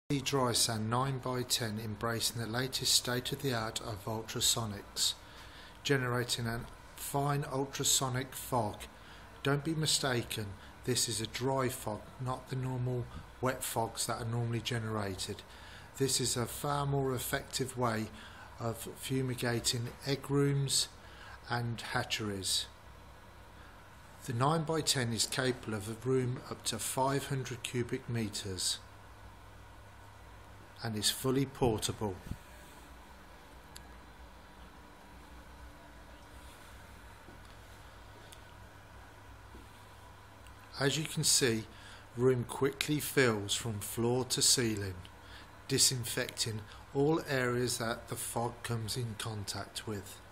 Mst Drysan 9X10 embracing the latest state-of-the-art of ultrasonics, generating a fine ultrasonic fog. Don't be mistaken, this is a dry fog, not the normal wet fogs that are normally generated. This is a far more effective way of fumigating egg rooms and hatcheries. The 9X10 is capable of a room up to 500 cubic meters and is fully portable. As you can see, room quickly fills from floor to ceiling, disinfecting all areas that the fog comes in contact with.